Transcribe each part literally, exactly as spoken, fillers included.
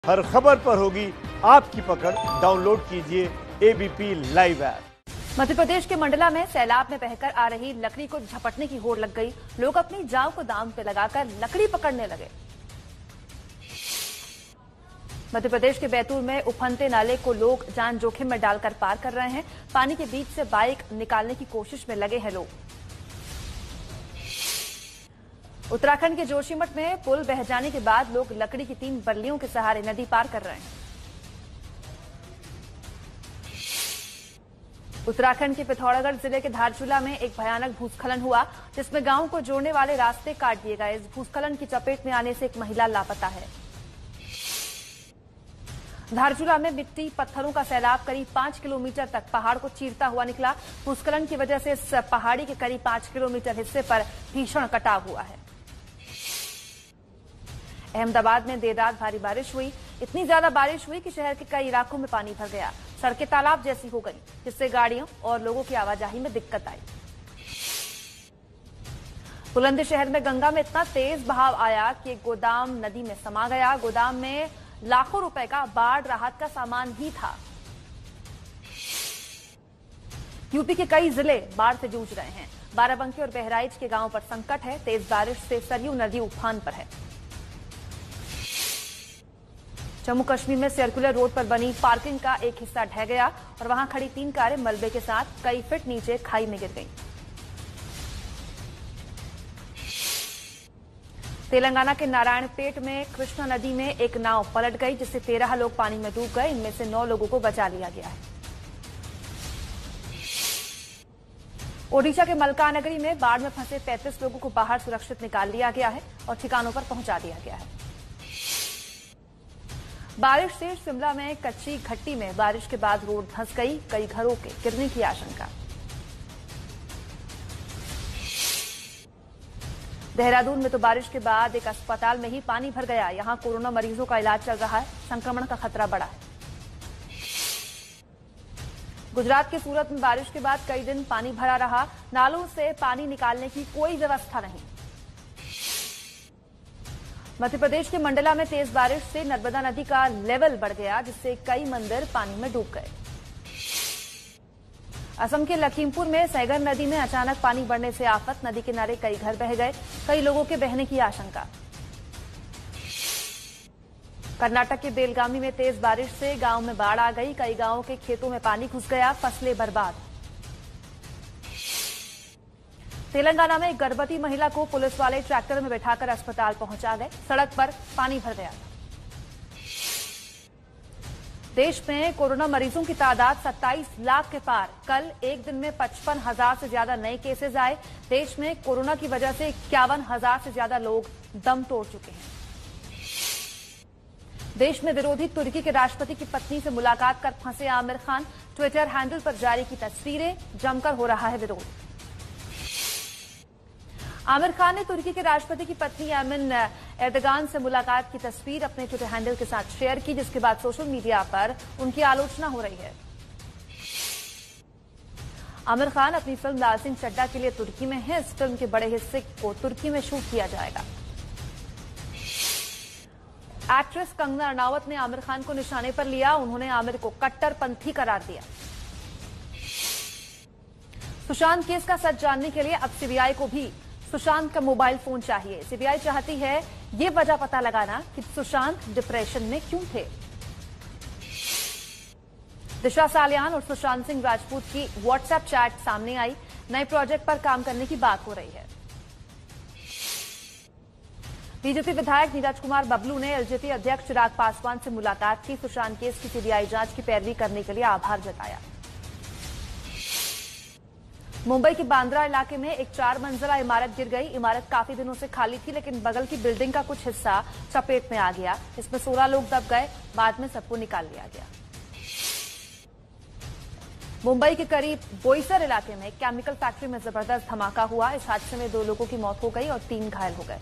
हर खबर पर होगी आपकी पकड़। डाउनलोड कीजिए ABP live app. Madhya Pradesh के मंडला में सैलाब में बहकर आ रही लकड़ी को झपटने की होड़ लग गई। लोग अपनी जाव को दांव पे लगाकर लकड़ी पकड़ने लगे। मध्य प्रदेश के बैतूल में उफनते नाले को लोग जान जोखिम में डालकर पार कर रहे हैं। पानी के बीच से बाइक निकालने की कोशिश में लगे हैं लोग। उत्तराखंड के जोशीमठ में पुल बह जाने के बाद लोग लकड़ी की तीन बल्लियों के सहारे नदी पार कर रहे हैं। उत्तराखंड के पिथौरागढ़ जिले के धारचूला में एक भयानक भूस्खलन हुआ, जिसमें गांव को जोड़ने वाले रास्ते काट दिए गए। इस भूस्खलन की चपेट में आने से एक महिला लापता है। धारचूला में मिट्टी पत्थरों का सैलाब करीब पांच किलोमीटर तक पहाड़ को चीरता हुआ निकला। भूस्खलन की वजह से इस पहाड़ी के करीब पांच किलोमीटर हिस्से पर भीषण कटाव हुआ है। अहमदाबाद में देर रात भारी बारिश हुई। इतनी ज्यादा बारिश हुई कि शहर के कई इलाकों में पानी भर गया। सड़कें तालाब जैसी हो गई, जिससे गाड़ियों और लोगों की आवाजाही में दिक्कत आई। बुलंदशहर में गंगा में इतना तेज बहाव आया कि गोदाम नदी में समा गया। गोदाम में लाखों रुपए का बाढ़ राहत का सामान ही था। यूपी के कई जिले बाढ़ से जूझ रहे हैं। बाराबंकी और बहराइच के गांवों पर संकट है। तेज बारिश से सरयू नदी उफान पर है। जम्मू कश्मीर में सर्कुलर रोड पर बनी पार्किंग का एक हिस्सा ढह गया और वहां खड़ी तीन कारें मलबे के साथ कई फीट नीचे खाई में गिर गईं। तेलंगाना के नारायणपेट में कृष्णा नदी में एक नाव पलट गई, जिससे तेरह लोग पानी में डूब गए। इनमें से नौ लोगों को बचा लिया गया है। ओडिशा के मलकानगिरी में बाढ़ में फंसे पैंतीस लोगों को बाहर सुरक्षित निकाल लिया गया है और ठिकानों पर पहुंचा दिया गया है। बारिश से शिमला में कच्ची घट्टी में बारिश के बाद रोड धंस गई। कई घरों के गिरने की आशंका। देहरादून में तो बारिश के बाद एक अस्पताल में ही पानी भर गया। यहां कोरोना मरीजों का इलाज चल रहा है। संक्रमण का खतरा बढ़ा है। गुजरात के सूरत में बारिश के बाद कई दिन पानी भरा रहा। नालों से पानी निकालने की कोई व्यवस्था नहीं। मध्य प्रदेश के मंडला में तेज बारिश से नर्मदा नदी का लेवल बढ़ गया, जिससे कई मंदिर पानी में डूब गए। असम के लखीमपुर में सैगर नदी में अचानक पानी बढ़ने से आफत। नदी किनारे कई घर बह गए। कई लोगों के बहने की आशंका। कर्नाटक के बेलगामी में तेज बारिश से गांव में बाढ़ आ गई। कई गांवों के खेतों में पानी घुस गया। फसलें बर्बाद। तेलंगाना में एक गर्भवती महिला को पुलिस वाले ट्रैक्टर में बैठाकर अस्पताल पहुंचा गए। सड़क पर पानी भर गया। देश में कोरोना मरीजों की तादाद सत्ताईस लाख के पार। कल एक दिन में पचपन हजार से ज्यादा नए केसेज आए। देश में कोरोना की वजह से इक्यावन हजार से ज्यादा लोग दम तोड़ चुके हैं। देश में विरोधी तुर्की के राष्ट्रपति की पत्नी से मुलाकात कर फंसे आमिर खान। ट्विटर हैंडल पर जारी की तस्वीरें। जमकर हो रहा है विरोध। आमिर खान ने तुर्की के राष्ट्रपति की पत्नी एमिन एर्दोगान से मुलाकात की तस्वीर अपने ट्विटर हैंडल के साथ शेयर की, जिसके बाद सोशल मीडिया पर उनकी आलोचना हो रही है। आमिर खान अपनी फिल्म लाल सिंह चड्ढा के लिए तुर्की में है। इस फिल्म के बड़े हिस्से को तुर्की में शूट किया जाएगा। एक्ट्रेस कंगना रनावत ने आमिर खान को निशाने पर लिया। उन्होंने आमिर को कट्टरपंथी करार दिया। सुशांत केस का सच जानने के लिए अब सीबीआई को भी सुशांत का मोबाइल फोन चाहिए। सीबीआई चाहती है ये वजह पता लगाना कि सुशांत डिप्रेशन में क्यों थे। दिशा सालियान और सुशांत सिंह राजपूत की व्हाट्सएप चैट सामने आई। नए प्रोजेक्ट पर काम करने की बात हो रही है। बीजेपी विधायक नीरज कुमार बबलू ने एलजेपी अध्यक्ष चिराग पासवान से मुलाकात की। सुशांत केस की सीबीआई जांच की पैरवी करने के लिए आभार जताया। मुंबई के बांद्रा इलाके में एक चार मंजिला इमारत गिर गई। इमारत काफी दिनों से खाली थी, लेकिन बगल की बिल्डिंग का कुछ हिस्सा चपेट में आ गया। इसमें सोलह लोग दब गए। बाद में सबको निकाल लिया गया। मुंबई के करीब बोईसर इलाके में एक केमिकल फैक्ट्री में जबरदस्त धमाका हुआ। इस हादसे में दो लोगों की मौत हो गई और तीन घायल हो गए।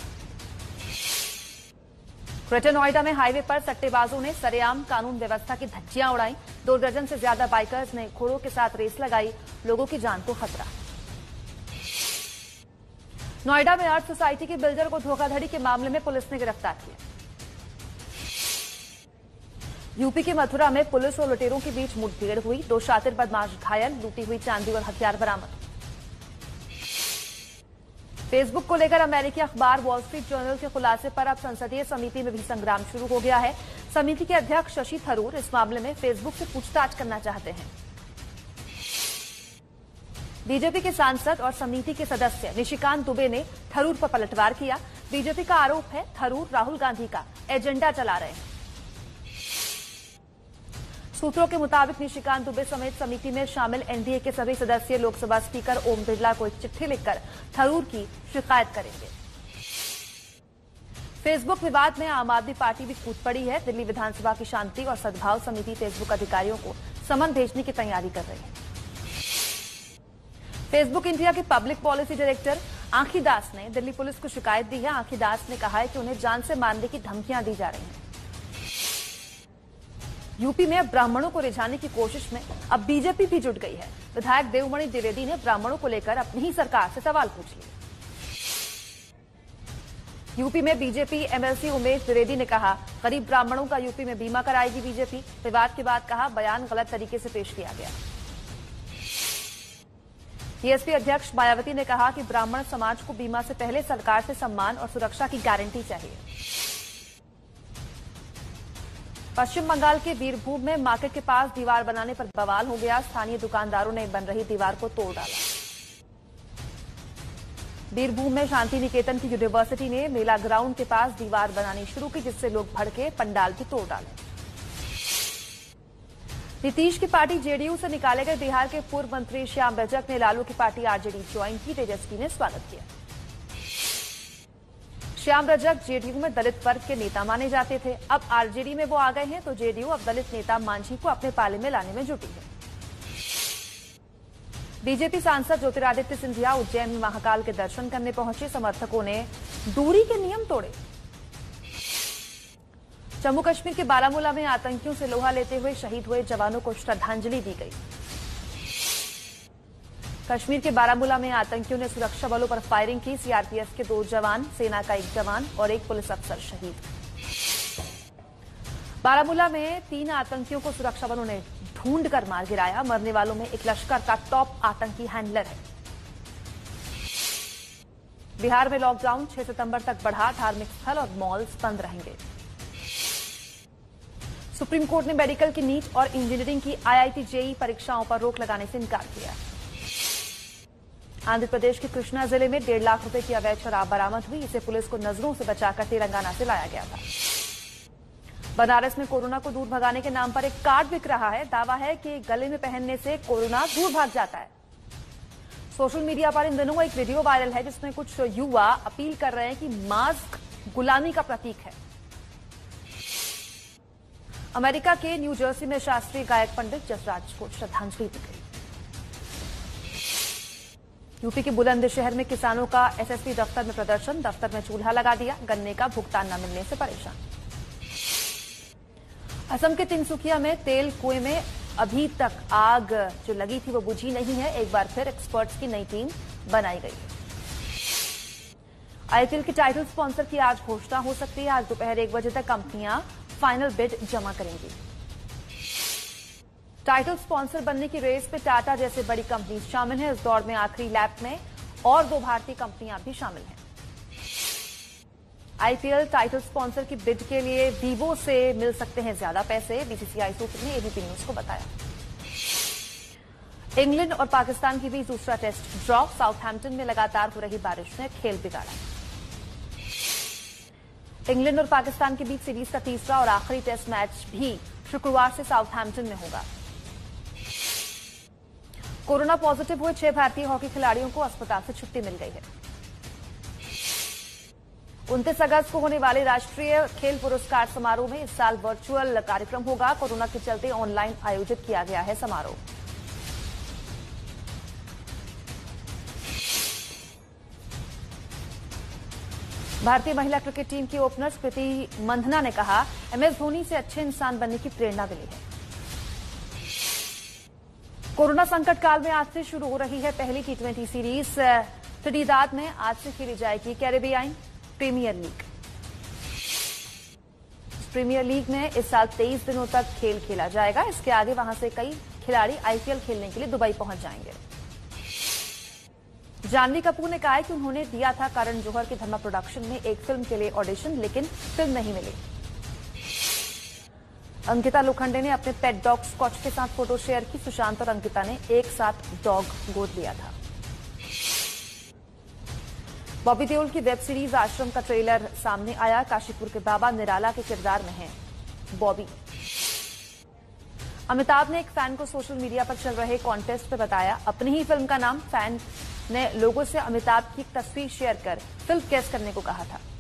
ग्रेटर नोएडा में हाईवे पर सट्टेबाजों ने सरेआम कानून व्यवस्था की धज्जियां उड़ाई। दो दर्जन से ज्यादा बाइकर्स ने घोड़ों के साथ रेस लगाई। लोगों की जान को खतरा। नोएडा में आर्ट सोसाइटी के बिल्डर को धोखाधड़ी के मामले में पुलिस ने गिरफ्तार किया। यूपी के मथुरा में पुलिस और लुटेरों के बीच मुठभेड़ हुई। दो शातिर बदमाश घायल, लूटी हुई चांदी और हथियार बरामद। फेसबुक को लेकर अमेरिकी अखबार वॉल स्ट्रीट जर्नल के खुलासे पर अब संसदीय समिति में भी संग्राम शुरू हो गया है। समिति के अध्यक्ष शशि थरूर इस मामले में फेसबुक से पूछताछ करना चाहते हैं। बीजेपी के सांसद और समिति के सदस्य निशिकांत दुबे ने थरूर पर पलटवार किया। बीजेपी का आरोप है थरूर राहुल गांधी का एजेंडा चला रहे हैं। सूत्रों के मुताबिक निशिकांत दुबे समेत समिति में शामिल एनडीए के सभी सदस्य लोकसभा स्पीकर ओम बिरला को एक चिट्ठी लिखकर थरूर की शिकायत करेंगे। फेसबुक विवाद में आम आदमी पार्टी भी कूद पड़ी है। दिल्ली विधानसभा की शांति और सद्भाव समिति फेसबुक अधिकारियों को समन भेजने की तैयारी कर रही है। फेसबुक इंडिया के public policy director Ankhi Das ने दिल्ली पुलिस को शिकायत दी है। आंखी दास ने कहा है कि उन्हें जान से मारने की धमकियां दी जा रही हैं। यूपी में ब्राह्मणों को रिझाने की कोशिश में अब बीजेपी भी जुट गई है। विधायक देवमणि द्विवेदी ने ब्राह्मणों को लेकर अपनी ही सरकार से सवाल पूछ लिए। यूपी में बीजेपी एमएलसी उमेश द्विवेदी ने कहा, गरीब ब्राह्मणों का यूपी में बीमा कराएगी बीजेपी। विवाद के बाद कहा, बयान गलत तरीके से पेश किया गया। बीएसपी अध्यक्ष मायावती ने कहा कि ब्राह्मण समाज को बीमा से पहले सरकार से सम्मान और सुरक्षा की गारंटी चाहिए। पश्चिम बंगाल के बीरभूम में मार्केट के पास दीवार बनाने पर बवाल हो गया। स्थानीय दुकानदारों ने बन रही दीवार को तोड़ डाला। बीरभूम में शांति निकेतन की यूनिवर्सिटी ने मेला ग्राउंड के पास दीवार बनानी शुरू की, जिससे लोग भड़के पंडाल भी तोड़ डाले। नीतीश की पार्टी जेडीयू से निकाले गए बिहार के पूर्व मंत्री श्याम रजक ने लालू की पार्टी आरजेडी ज्वाइन की। तेजस्वी ने स्वागत किया। श्याम रजक जेडीयू में दलित वर्ग के नेता माने जाते थे। अब आरजेडी में वो आ गए हैं तो जेडीयू अब दलित नेता मांझी को अपने पाले में लाने में जुटी है। बीजेपी सांसद ज्योतिरादित्य सिंधिया उज्जैन में महाकाल के दर्शन करने पहुंचे। समर्थकों ने दूरी के नियम तोड़े। जम्मू कश्मीर के बारामूला में आतंकियों से लोहा लेते हुए शहीद हुए जवानों को श्रद्धांजलि दी गई। कश्मीर के बारामूला में आतंकियों ने सुरक्षा बलों पर फायरिंग की। सीआरपीएफ के दो जवान, सेना का एक जवान और एक पुलिस अफसर शहीद। बारामूला में तीन आतंकियों को सुरक्षा बलों ने ढूंढकर मार गिराया। मरने वालों में एक लश्कर का टॉप आतंकी हैंडलर है। बिहार में लॉकडाउन छह सितंबर तक बढ़ा। धार्मिक स्थल और मॉल्स बंद रहेंगे। सुप्रीम कोर्ट ने मेडिकल की नीट और इंजीनियरिंग की आईआईटी जेईई परीक्षाओं पर रोक लगाने से इनकार किया। आंध्र प्रदेश के कृष्णा जिले में डेढ़ लाख रुपए की अवैध शराब बरामद हुई। इसे पुलिस को नजरों से बचाकर तेलंगाना से लाया गया था। बनारस में कोरोना को दूर भगाने के नाम पर एक कार्ड बिक रहा है। दावा है कि गले में पहनने से कोरोना दूर भाग जाता है। सोशल मीडिया पर इन दिनों एक वीडियो वायरल है जिसमें कुछ युवा अपील कर रहे हैं कि मास्क गुलामी का प्रतीक है। अमेरिका के न्यू जर्सी में शास्त्रीय गायक पंडित जसराज को श्रद्धांजलि दी गई। यूपी के बुलंदशहर में किसानों का एसएसपी दफ्तर में प्रदर्शन। दफ्तर में चूल्हा लगा दिया। गन्ने का भुगतान न मिलने से परेशान। असम के तिनसुकिया में तेल कुएं में अभी तक आग जो लगी थी वो बुझी नहीं है। एक बार फिर एक्सपर्ट्स की नई टीम बनाई गई है। आईपीएल के टाइटल स्पॉन्सर की आज घोषणा हो सकती है। आज दोपहर एक बजे तक कंपनियां फाइनल बिड जमा करेंगी। टाइटल स्पॉन्सर बनने की रेस में टाटा जैसे बड़ी कंपनी शामिल हैं। इस दौड़ में आखिरी लैप में और दो भारतीय कंपनियां भी शामिल हैं। आईपीएल टाइटल स्पॉन्सर की बिड के लिए वीवो से मिल सकते हैं ज्यादा पैसे। बीसीसीआई सूत्र ने एबीपी न्यूज को बताया। इंग्लैंड और पाकिस्तान के बीच दूसरा टेस्ट ड्रॉ। साउथहैम्पटन में लगातार हो रही बारिश ने खेल बिगाड़ा। इंग्लैंड और पाकिस्तान के बीच सीरीज का तीसरा और आखिरी टेस्ट मैच भी शुक्रवार से साउथहैम्पटन में होगा। कोरोना पॉजिटिव हुए छह भारतीय हॉकी खिलाड़ियों को अस्पताल से छुट्टी मिल गई है। उनतीस अगस्त को होने वाले राष्ट्रीय खेल पुरस्कार समारोह में इस साल वर्चुअल कार्यक्रम होगा। कोरोना के चलते ऑनलाइन आयोजित किया गया है समारोह। भारतीय महिला क्रिकेट टीम की ओपनर स्मृति मंधना ने कहा, एमएस धोनी से अच्छे इंसान बनने की प्रेरणा मिली है। कोरोना संकट काल में आज से शुरू हो रही है पहली टी ट्वेंटी सीरीज। त्रिनिदाद में आज से खेली जाएगी कैरेबियाई प्रीमियर लीग। प्रीमियर लीग में इस साल तेईस दिनों तक खेल खेला जाएगा। इसके आगे वहां से कई खिलाड़ी आईपीएल खेलने के लिए दुबई पहुंच जाएंगे। जानवी कपूर ने कहा है कि उन्होंने दिया था करण जौहर की धर्मा प्रोडक्शन में एक फिल्म के लिए ऑडिशन, लेकिन फिल्म नहीं मिली। अंकिता लोखंडे ने अपने पेट डॉग स्कॉच के साथ फोटो शेयर की। सुशांत और अंकिता ने एक साथ डॉग गोद लिया था। बॉबी देओल की वेब सीरीज आश्रम का ट्रेलर सामने आया। काशीपुर के बाबा निराला के किरदार में हैं बॉबी। अमिताभ ने एक फैन को सोशल मीडिया पर चल रहे कॉन्टेस्ट में बताया अपनी ही फिल्म का नाम। फैन ने लोगों से अमिताभ की तस्वीर शेयर कर फिल्म गेस करने को कहा था।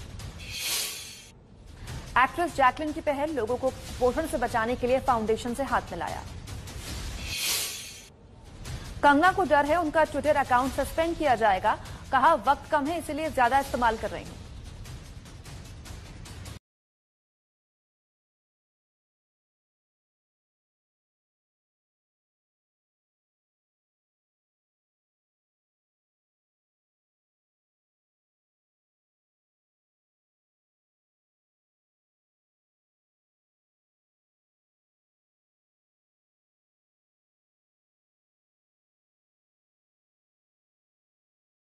एक्ट्रेस जैकलिन की पहल, लोगों को कुपोषण से बचाने के लिए फाउंडेशन से हाथ मिलाया। कंगना को डर है, उनका ट्विटर अकाउंट सस्पेंड किया जाएगा। कहा वक्त कम है, इसलिए ज्यादा इस्तेमाल कर रही हूं।